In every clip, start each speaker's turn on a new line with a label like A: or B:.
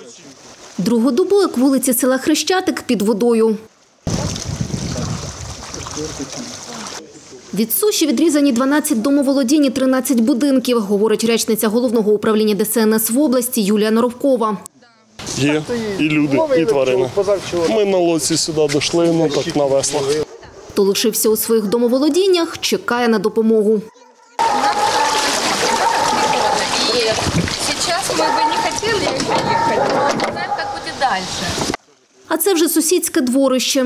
A: Другу добу, як вулиці села Хрещатик під водою. Від суші відрізані 12 домоволодінь і 13 будинків, говорить речниця Головного управління ДСНС в області Юлія Норовкова.
B: Є і люди, і тварини. Ми на лодці сюди дійшли, так на веслах.
A: Хто лишився у своїх домоволодіннях, чекає на допомогу.
C: Сейчас мы бы не хотели приехать, но не знаем, как будет дальше.
A: А це вже сусідське дворище.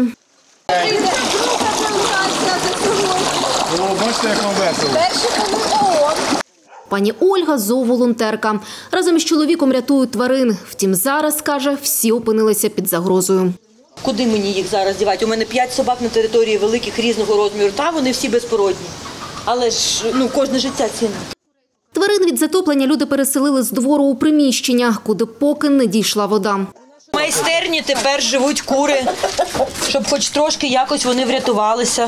A: Пані Ольга – зооволонтерка. Разом із чоловіком рятують тварин. Втім, зараз, каже, всі опинилися під загрозою.
D: Куди мені їх зараз дівати? У мене 5 собак на території великих різного розміру. Та вони всі безпородні. Але ж кожне життя цінне.
A: Тварин від затоплення люди переселили з двору у приміщення, куди поки не дійшла вода.
D: В майстерні тепер живуть кури, щоб хоч трошки якось вони врятувалися.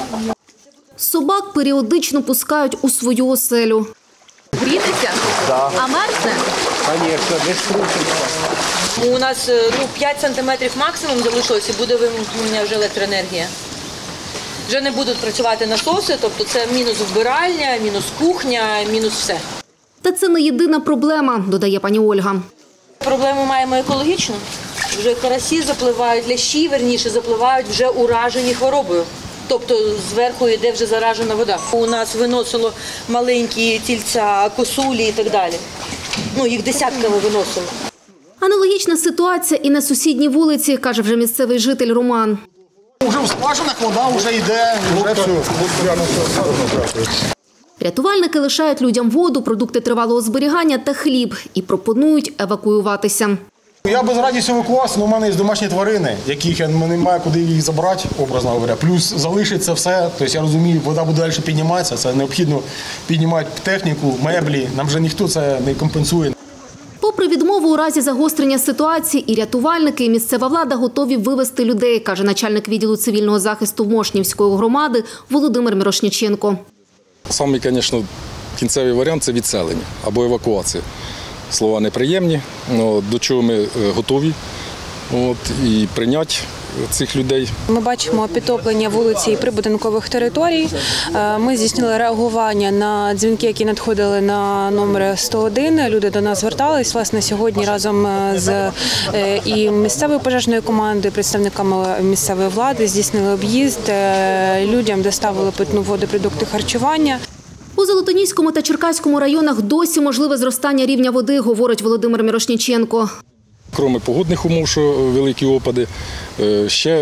A: Собак періодично пускають у свою оселю.
C: Грітися? Да. А мерзне?
E: Звісно, без скручення.
D: У нас 5 сантиметрів максимум залишилось і буде вимкнення вже електроенергія. Вже не будуть працювати насоси, тобто це мінус вбиральня, мінус кухня, мінус все.
A: Та це не єдина проблема, додає пані Ольга.
D: Проблему маємо екологічну. Вже карасі запливають, лящі, верніше, запливають вже уражені хворобою. Тобто зверху йде вже заражена вода. У нас виносило маленькі тільця, косулі і так далі. Їх десятками виносило.
A: Аналогічна ситуація і на сусідній вулиці, каже вже місцевий житель Роман.
F: Уже в скважинах вода вже йде, вже все.
A: Рятувальники лишають людям воду, продукти тривалого зберігання та хліб і пропонують евакуюватися.
F: Я без радістю евакуації, але в мене є домашні тварини, яких я не маю куди їх забрати, образно говоря. Плюс залишиться все, тобто я розумію, вода буде далі підніматися, це необхідно піднімати техніку, меблі, нам вже ніхто це не компенсує.
A: Попри відмову у разі загострення ситуації, і рятувальники, і місцева влада готові вивезти людей, каже начальник відділу цивільного захисту Мошнівської громади Володимир Мірошніченко.
G: Самий, звісно, кінцевий варіант – це відселення або евакуація. Слова неприємні, але до чого ми готові і прийняти цих людей.
H: Ми бачимо підтоплення вулиці і прибудинкових територій. Ми здійснили реагування на дзвінки, які надходили на номер 101. Люди до нас звертались. Власне, сьогодні разом з і місцевою пожежною командою, представниками місцевої влади здійснили об'їзд. Людям доставили питну воду, продукти харчування.
A: У Золотоніському та Черкаському районах досі можливе зростання рівня води, говорить Володимир Мірошніченко.
G: Крім погодних умов, що великі опади, ще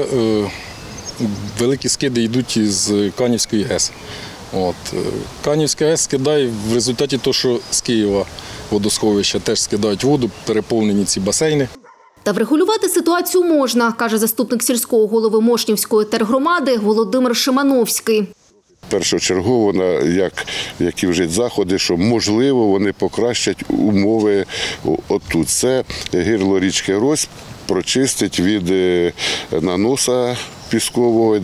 G: великі скиди йдуть з Канівської ГЕС. Канівська ГЕС скидає в результаті того, що з Києва водосховища теж скидають воду, переповнені ці басейни.
A: Та врегулювати ситуацію можна, каже заступник сільського голови Мошнівської тергромади Володимир Шимановський.
I: Першочергово, які вжить заходи, що, можливо, вони покращать умови отут. Це гирло річки Рось прочистить від наноса піскового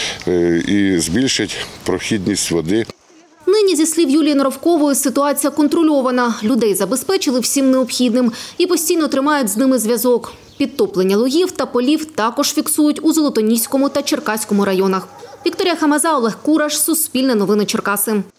I: і збільшить прохідність води.
A: Нині, зі слів Юлії Норовкової, ситуація контрольована. Людей забезпечили всім необхідним і постійно тримають з ними зв'язок. Підтоплення лугів та полів також фіксують у Золотоніському та Черкаському районах. Вікторія Хамаза, Олег Кураш, Суспільне новини Черкаси.